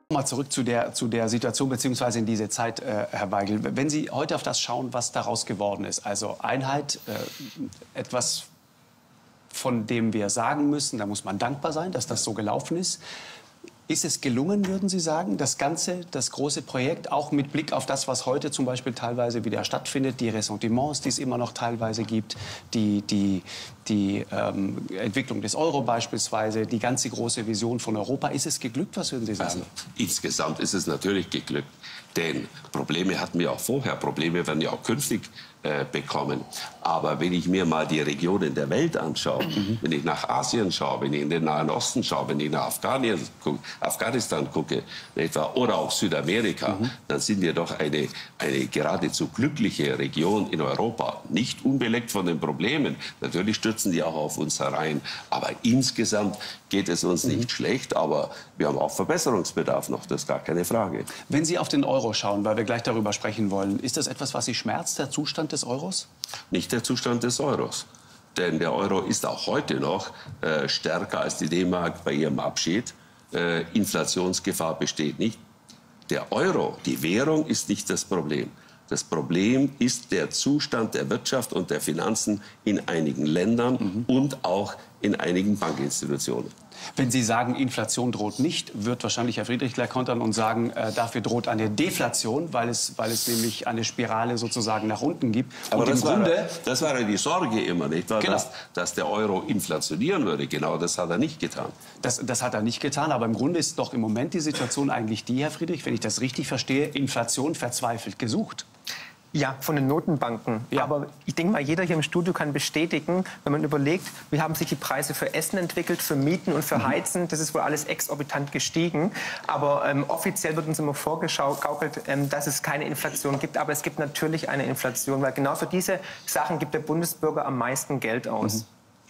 Mal zurück zu der Situation bzw. in diese Zeit, Herr Weigel. Wenn Sie heute auf das schauen, was daraus geworden ist, also Einheit, etwas, von dem wir sagen müssen, da muss man dankbar sein, dass das so gelaufen ist. Ist es gelungen, würden Sie sagen, das Ganze, das große Projekt, auch mit Blick auf das, was heute zum Beispiel teilweise wieder stattfindet, die Ressentiments, die es immer noch teilweise gibt, die Entwicklung des Euro beispielsweise, die ganze große Vision von Europa. Ist es geglückt, was würden Sie sagen? Also, insgesamt ist es natürlich geglückt, denn Probleme hatten wir auch vorher, Probleme werden ja auch künftig bekommen. Aber wenn ich mir mal die Regionen der Welt anschaue, wenn ich nach Asien schaue, wenn ich in den Nahen Osten schaue, wenn ich nach Afghanistan gucke, etwa, oder auch Südamerika, dann sind wir doch eine geradezu glückliche Region in Europa. Nicht unbeleckt von den Problemen. Natürlich stürzen die auch auf uns herein. Aber insgesamt geht es uns nicht schlecht. Aber wir haben auch Verbesserungsbedarf noch. Das ist gar keine Frage. Wenn Sie auf den Euro schauen, weil wir gleich darüber sprechen wollen, ist das etwas, was Sie schmerzt, der Zustand des Euros? Nicht der Zustand des Euros. Denn der Euro ist auch heute noch stärker als die D-Mark bei ihrem Abschied. Inflationsgefahr besteht nicht. Der Euro, die Währung, ist nicht das Problem. Das Problem ist der Zustand der Wirtschaft und der Finanzen in einigen Ländern und auch in einigen Bankinstitutionen. Wenn Sie sagen, Inflation droht nicht, wird wahrscheinlich Herr Friedrich gleich kontern und sagen, dafür droht eine Deflation, weil es nämlich eine Spirale sozusagen nach unten gibt. Aber und das war ja die Sorge immer, nicht wahr? Genau. Dass der Euro inflationieren würde. Genau das hat er nicht getan. Das hat er nicht getan, aber im Grunde ist doch im Moment die Situation eigentlich die, Herr Friedrich, wenn ich das richtig verstehe, Inflation verzweifelt gesucht. Ja, von den Notenbanken. Ja. Aber ich denke mal, jeder hier im Studio kann bestätigen, wenn man überlegt, wie haben sich die Preise für Essen entwickelt, für Mieten und für Heizen. Das ist wohl alles exorbitant gestiegen. Aber offiziell wird uns immer vorgegaukelt, dass es keine Inflation gibt. Aber es gibt natürlich eine Inflation, weil genau für diese Sachen gibt der Bundesbürger am meisten Geld aus.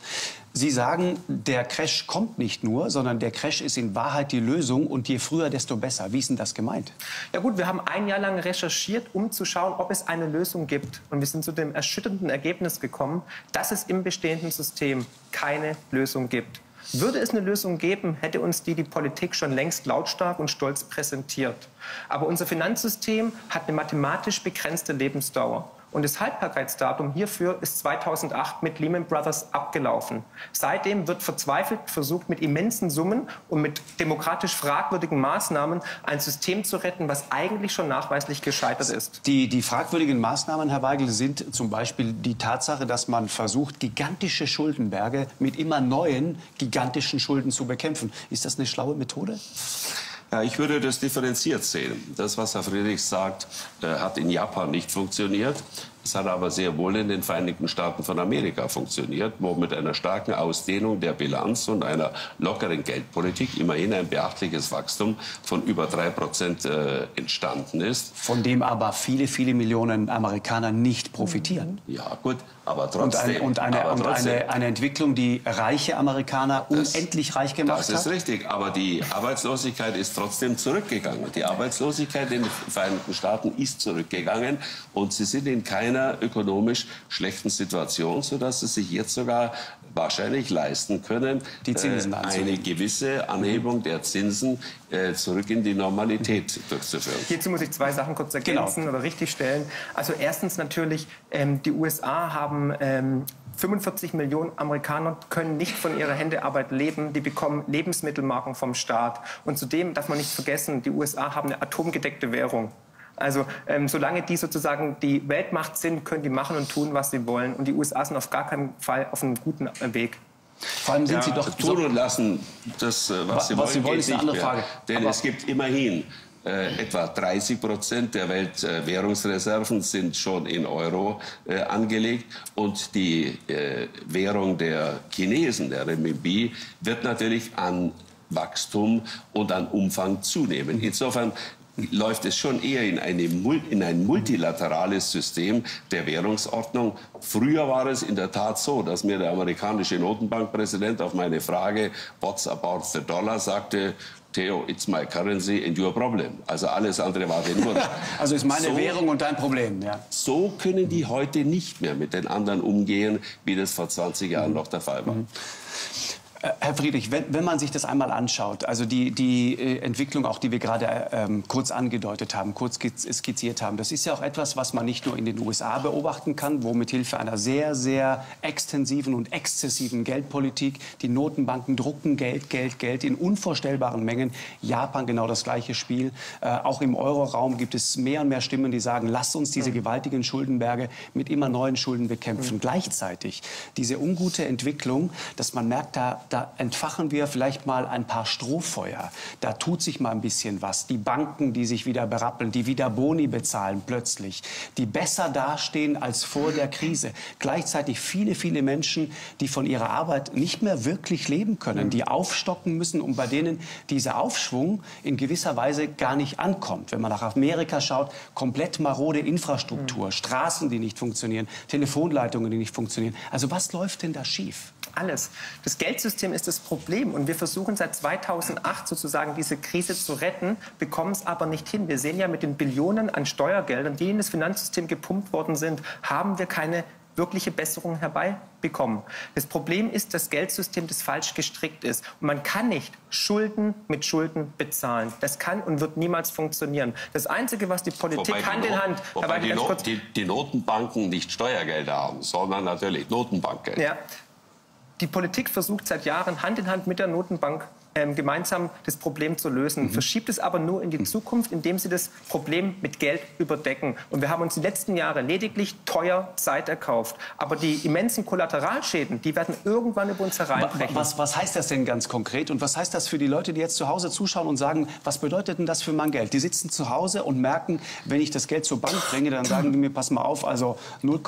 Sie sagen, der Crash kommt nicht nur, sondern der Crash ist in Wahrheit die Lösung und je früher, desto besser. Wie ist denn das gemeint? Ja gut, wir haben ein Jahr lang recherchiert, um zu schauen, ob es eine Lösung gibt. Und wir sind zu dem erschütternden Ergebnis gekommen, dass es im bestehenden System keine Lösung gibt. Würde es eine Lösung geben, hätte uns die Politik schon längst lautstark und stolz präsentiert. Aber unser Finanzsystem hat eine mathematisch begrenzte Lebensdauer. Und das Haltbarkeitsdatum hierfür ist 2008 mit Lehman Brothers abgelaufen. Seitdem wird verzweifelt versucht, mit immensen Summen und mit demokratisch fragwürdigen Maßnahmen ein System zu retten, was eigentlich schon nachweislich gescheitert ist. Die fragwürdigen Maßnahmen, Herr Weigel, sind zum Beispiel die Tatsache, dass man versucht, gigantische Schuldenberge mit immer neuen gigantischen Schulden zu bekämpfen. Ist das eine schlaue Methode? Ja, ich würde das differenziert sehen. Das, was Herr Friedrich sagt, hat in Japan nicht funktioniert. Es hat aber sehr wohl in den Vereinigten Staaten von Amerika funktioniert, wo mit einer starken Ausdehnung der Bilanz und einer lockeren Geldpolitik immerhin ein beachtliches Wachstum von über 3% entstanden ist. Von dem aber viele, viele Millionen Amerikaner nicht profitieren. Ja, gut, aber trotzdem. Und eine Entwicklung, die reiche Amerikaner unendlich reich gemacht hat. Das ist richtig, aber die Arbeitslosigkeit ist trotzdem zurückgegangen. Die Arbeitslosigkeit in den Vereinigten Staaten ist zurückgegangen und sie sind in keiner ökonomisch schlechten Situation, sodass sie sich jetzt sogar wahrscheinlich leisten können, die Zinsen eine gewisse Anhebung der Zinsen zurück in die Normalität durchzuführen. Hierzu muss ich zwei Sachen kurz ergänzen oder richtigstellen. Also erstens natürlich, die USA haben 45 Millionen Amerikaner können nicht von ihrer Händearbeit leben. Die bekommen Lebensmittelmarken vom Staat. Und zudem darf man nicht vergessen, die USA haben eine atomgedeckte Währung. Also solange die sozusagen die Weltmacht sind, können die machen und tun, was sie wollen. Und die USA sind auf gar keinen Fall auf einem guten Weg. Vor allem sind sie doch tun und lassen, das, was sie wollen, ist eine andere Frage. Denn es gibt immerhin etwa 30% der Weltwährungsreserven sind schon in Euro angelegt. Und die Währung der Chinesen, der Renminbi, wird natürlich an Wachstum und an Umfang zunehmen. Insofern läuft es schon eher in ein multilaterales System der Währungsordnung. Früher war es in der Tat so, dass mir der amerikanische Notenbankpräsident auf meine Frage "What's about the dollar?" sagte: "Theo, it's my currency and your problem." Also alles andere war den Wunsch. Also ist meine Währung und dein Problem, ja. So können die heute nicht mehr mit den anderen umgehen, wie das vor 20 Jahren noch der Fall war. Herr Friedrich, wenn man sich das einmal anschaut, also die Entwicklung, auch die wir gerade kurz angedeutet haben, kurz skizziert haben, das ist ja auch etwas, was man nicht nur in den USA beobachten kann, wo mit Hilfe einer sehr, sehr extensiven und exzessiven Geldpolitik die Notenbanken drucken Geld, Geld, Geld in unvorstellbaren Mengen. Japan genau das gleiche Spiel. Auch im Euroraum gibt es mehr und mehr Stimmen, die sagen, lasst uns diese gewaltigen Schuldenberge mit immer neuen Schulden bekämpfen. Gleichzeitig diese ungute Entwicklung, dass man merkt, da entfachen wir vielleicht mal ein paar Strohfeuer. Da tut sich mal ein bisschen was. Die Banken, die sich wieder berappeln, die wieder Boni bezahlen plötzlich, die besser dastehen als vor der Krise. Gleichzeitig viele, viele Menschen, die von ihrer Arbeit nicht mehr wirklich leben können, die aufstocken müssen und bei denen dieser Aufschwung in gewisser Weise gar nicht ankommt. Wenn man nach Amerika schaut, komplett marode Infrastruktur, Straßen, die nicht funktionieren, Telefonleitungen, die nicht funktionieren. Also was läuft denn da schief? Alles. Das Geldsystem ist das Problem und wir versuchen seit 2008 sozusagen diese Krise zu retten, bekommen es aber nicht hin. Wir sehen ja mit den Billionen an Steuergeldern, die in das Finanzsystem gepumpt worden sind, haben wir keine wirkliche Besserung herbeibekommen. Das Problem ist, das Geldsystem, das falsch gestrickt ist. Und man kann nicht Schulden mit Schulden bezahlen. Das kann und wird niemals funktionieren. Das Einzige, was die Politik Hand in Hand... Wobei die Notenbanken nicht Steuergelder haben, sondern natürlich Notenbankgeld. Ja. Die Politik versucht seit Jahren Hand in Hand mit der Notenbank gemeinsam das Problem zu lösen, verschiebt es aber nur in die Zukunft, indem sie das Problem mit Geld überdecken. Und wir haben uns die letzten Jahre lediglich teuer Zeit erkauft. Aber die immensen Kollateralschäden, die werden irgendwann über uns hereinbrechen. Was heißt das denn ganz konkret? Und was heißt das für die Leute, die jetzt zu Hause zuschauen und sagen, was bedeutet denn das für mein Geld? Die sitzen zu Hause und merken, wenn ich das Geld zur Bank bringe, dann sagen die mir, pass mal auf, also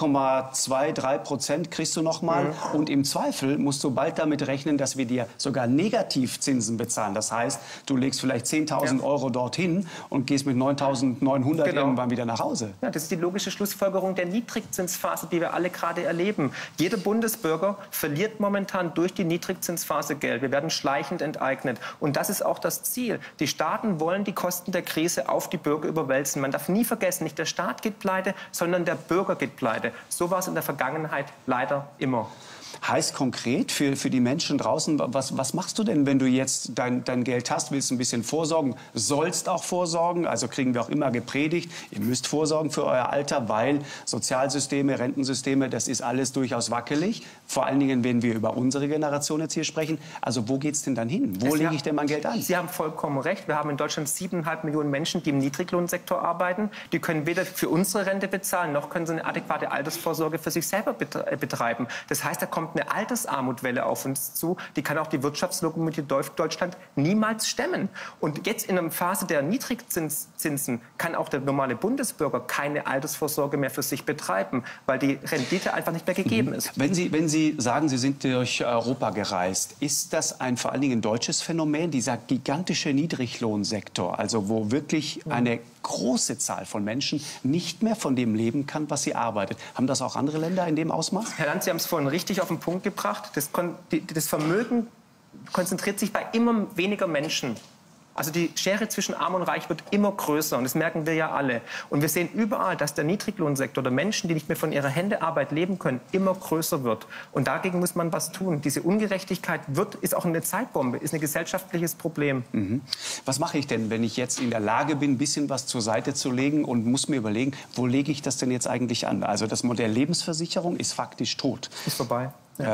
0,23% kriegst du noch mal. Und im Zweifel musst du bald damit rechnen, dass wir dir sogar Negativzinsen bezahlen. Das heißt, du legst vielleicht 10.000 Euro dorthin und gehst mit 9.900 irgendwann wieder nach Hause. Ja, das ist die logische Schlussfolgerung der Niedrigzinsphase, die wir alle gerade erleben. Jeder Bundesbürger verliert momentan durch die Niedrigzinsphase Geld. Wir werden schleichend enteignet. Und das ist auch das Ziel. Die Staaten wollen die Kosten der Krise auf die Bürger überwälzen. Man darf nie vergessen, nicht der Staat geht pleite, sondern der Bürger geht pleite. So war es in der Vergangenheit leider immer. Heißt konkret für die Menschen draußen, was machst du denn, wenn du jetzt dein Geld hast, willst ein bisschen vorsorgen, sollst auch vorsorgen, also kriegen wir auch immer gepredigt, ihr müsst vorsorgen für euer Alter, weil Sozialsysteme, Rentensysteme, das ist alles durchaus wackelig, vor allen Dingen, wenn wir über unsere Generation jetzt hier sprechen. Also wo geht's denn dann hin? Wo lege ich denn mein Geld an? Sie haben vollkommen recht, wir haben in Deutschland 7,5 Millionen Menschen, die im Niedriglohnsektor arbeiten, die können weder für unsere Rente bezahlen, noch können sie eine adäquate Altersvorsorge für sich selber betreiben. Das heißt, da kommt eine Altersarmutwelle auf uns zu, die kann auch die Wirtschaftslokomotive Deutschland niemals stemmen. Und jetzt in einer Phase der Niedrigzinsen kann auch der normale Bundesbürger keine Altersvorsorge mehr für sich betreiben, weil die Rendite einfach nicht mehr gegeben ist. Wenn Sie sagen, Sie sind durch Europa gereist, ist das ein vor allen Dingen deutsches Phänomen, dieser gigantische Niedriglohnsektor, also wo wirklich eine große Zahl von Menschen nicht mehr von dem leben kann, was sie arbeitet? Haben das auch andere Länder in dem Ausmaß? Herr Land, Sie haben es vorhin richtig auf den Punkt gebracht. Das Vermögen konzentriert sich bei immer weniger Menschen. Also die Schere zwischen Arm und Reich wird immer größer und das merken wir ja alle. Und wir sehen überall, dass der Niedriglohnsektor der Menschen, die nicht mehr von ihrer Händearbeit leben können, immer größer wird. Und dagegen muss man was tun. Diese Ungerechtigkeit ist auch eine Zeitbombe, ist ein gesellschaftliches Problem. Was mache ich denn, wenn ich jetzt in der Lage bin, ein bisschen was zur Seite zu legen und muss mir überlegen, wo lege ich das denn jetzt eigentlich an? Also das Modell Lebensversicherung ist faktisch tot. Ist vorbei.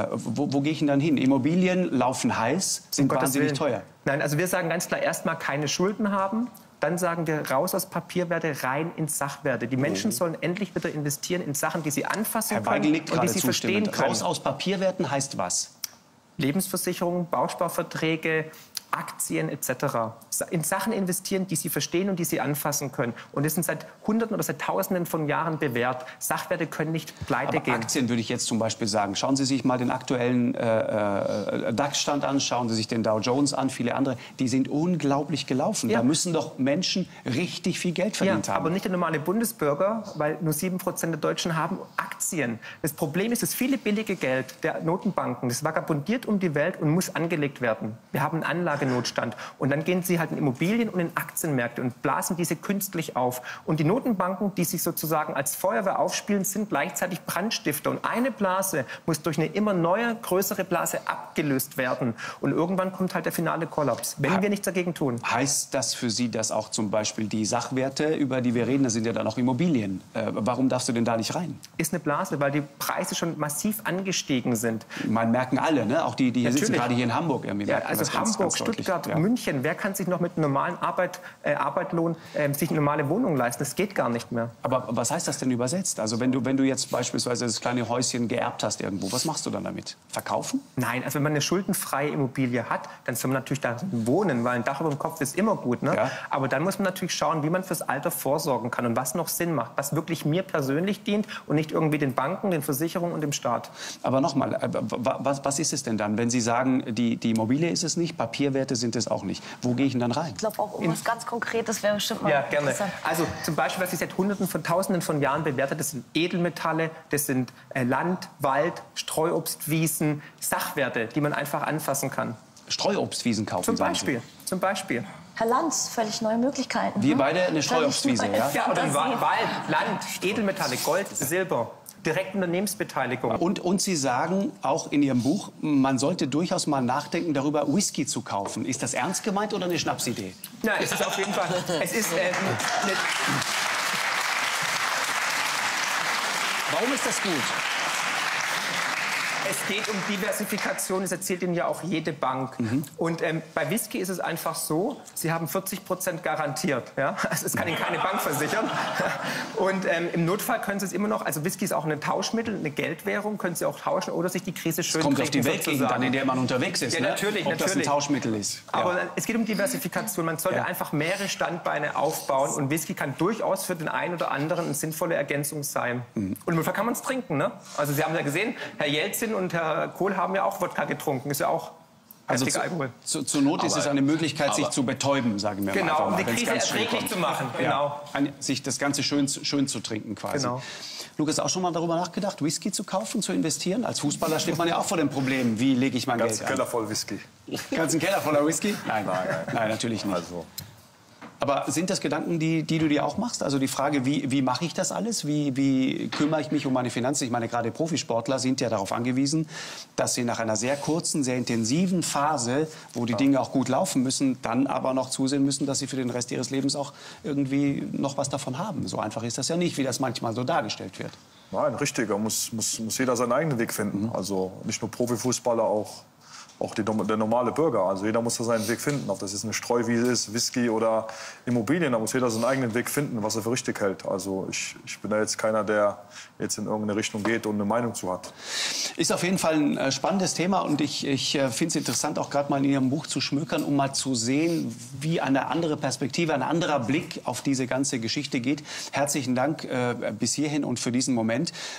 Wo gehe ich denn dann hin? Immobilien laufen heiß, sind wahnsinnig teuer. Nein, also wir sagen ganz klar, erstmal keine Schulden haben. Dann sagen wir, raus aus Papierwerte, rein in Sachwerte. Die Menschen sollen endlich wieder investieren in Sachen, die sie anfassen können und die sie verstehen können. Raus aus Papierwerten heißt was? Lebensversicherungen, Bausparverträge, Aktien etc. In Sachen investieren, die sie verstehen und die sie anfassen können. Und das sind seit Hunderten oder seit Tausenden von Jahren bewährt. Sachwerte können nicht pleite gehen. Aktien würde ich jetzt zum Beispiel sagen. Schauen Sie sich mal den aktuellen DAX-Stand an, schauen Sie sich den Dow Jones an, viele andere. Die sind unglaublich gelaufen. Da müssen doch Menschen richtig viel Geld verdient haben. Aber nicht der normale Bundesbürger, weil nur 7% der Deutschen haben Aktien. Das Problem ist, das viele billige Geld der Notenbanken, das vagabundiert um die Welt und muss angelegt werden. Wir haben ein Anlagenotstand. Und dann gehen sie halt in Immobilien und in Aktienmärkte und blasen diese künstlich auf. Und die Notenbanken, die sich sozusagen als Feuerwehr aufspielen, sind gleichzeitig Brandstifter. Und eine Blase muss durch eine immer neue, größere Blase abgelöst werden. Und irgendwann kommt halt der finale Kollaps, wenn wir nichts dagegen tun. Heißt das für Sie, dass auch zum Beispiel die Sachwerte, über die wir reden, das sind ja dann auch Immobilien, warum darfst du denn da nicht rein? Ist eine Blase, weil die Preise schon massiv angestiegen sind. Man merken alle, ne? Auch die hier sitzen, gerade hier in Hamburg. Irgendwie Ja, also Hamburg, Stuttgart, ja. München, wer kann sich noch mit einem normalen Arbeitlohn sich eine normale Wohnung leisten? Das geht gar nicht mehr. Aber was heißt das denn übersetzt? Also wenn du jetzt beispielsweise das kleine Häuschen geerbt hast irgendwo, was machst du dann damit? Verkaufen? Nein, also wenn man eine schuldenfreie Immobilie hat, dann soll man natürlich da wohnen, weil ein Dach über dem Kopf ist immer gut. Ne? Ja. Aber dann muss man natürlich schauen, wie man fürs Alter vorsorgen kann und was noch Sinn macht, was wirklich mir persönlich dient und nicht irgendwie den Banken, den Versicherungen und dem Staat. Aber nochmal, was ist es denn dann, wenn Sie sagen, die Immobilie ist es nicht, Papierwerte sind es auch nicht? Wo gehe ich denn dann rein? Ich glaube, auch was ganz Konkretes wäre bestimmt mal Ja, gerne. interessant. Also zum Beispiel, was sich seit Hunderten von Tausenden von Jahren bewertet, das sind Edelmetalle, das sind Land, Wald, Streuobstwiesen, Sachwerte, die man einfach anfassen kann. Streuobstwiesen kaufen, Zum sagen Beispiel, zum Beispiel. Herr Lanz, völlig neue Möglichkeiten. Wir hm? beide eine Völlig Streuobstwiese, neue ja? Ja, oder Fantasie. Wald, Land, Edelmetalle, Gold, Silber, Direktunternehmensbeteiligung. Und Sie sagen auch in Ihrem Buch, man sollte durchaus mal nachdenken darüber, Whisky zu kaufen. Ist das ernst gemeint oder eine Schnapsidee? Ja, es ist auf jeden Fall. Es ist Warum ist das gut? Es geht um Diversifikation, das erzählt Ihnen ja auch jede Bank. Und bei Whisky ist es einfach so, Sie haben 40% garantiert. Ja? Also es kann Ihnen keine Bank versichern. Und im Notfall können Sie es immer noch, also Whisky ist auch ein Tauschmittel, eine Geldwährung, können Sie auch tauschen oder sich die Krise schön Kommt auf die trinken, Weltgegend sozusagen. an, in der man unterwegs ist, Ja, ne? natürlich, Ob das ein natürlich. Tauschmittel ist. Aber Ja. es geht um Diversifikation. Man sollte Ja. einfach mehrere Standbeine aufbauen. Und Whisky kann durchaus für den einen oder anderen eine sinnvolle Ergänzung sein. Und im Notfall kann man es trinken. Ne? Also Sie haben ja gesehen, Herr Jelzin und Herr Kohl haben ja auch Wodka getrunken. Ist ja auch Also heftiger Alkohol. zur Not ist es eine Möglichkeit, sich zu betäuben, sagen wir mal. Genau, einfach um mal, die wenn's Krise ganz schlimm erträglich kommt. zu machen. Genau. Ja, sich das Ganze schön zu trinken quasi. Genau. Lukas, auch schon mal darüber nachgedacht, Whisky zu kaufen, zu investieren? Als Fußballer steht man ja auch vor dem Problem, wie lege ich mein Ganz Geld Keller an? voll Whisky. Ganzen Keller voller Whisky? Nein, natürlich nicht. Also, Aber sind das Gedanken, die du dir auch machst? Also die Frage, wie mache ich das alles? Wie kümmere ich mich um meine Finanzen? Ich meine, gerade Profisportler sind ja darauf angewiesen, dass sie nach einer sehr kurzen, sehr intensiven Phase, wo die Dinge auch gut laufen müssen, dann aber noch zusehen müssen, dass sie für den Rest ihres Lebens auch irgendwie noch was davon haben. So einfach ist das ja nicht, wie das manchmal so dargestellt wird. nein, richtig. Da muss jeder seinen eigenen Weg finden. Also nicht nur Profifußballer, auch der normale Bürger. Also jeder muss da seinen Weg finden. Ob das jetzt eine Streuwiese ist, Whisky oder Immobilien, da muss jeder seinen eigenen Weg finden, was er für richtig hält. Also ich bin da jetzt keiner, der jetzt in irgendeine Richtung geht und eine Meinung zu hat. Ist auf jeden Fall ein spannendes Thema und ich finde es interessant, auch gerade mal in Ihrem Buch zu schmökern, um mal zu sehen, wie eine andere Perspektive, ein anderer Blick auf diese ganze Geschichte geht. Herzlichen Dank bis hierhin und für diesen Moment.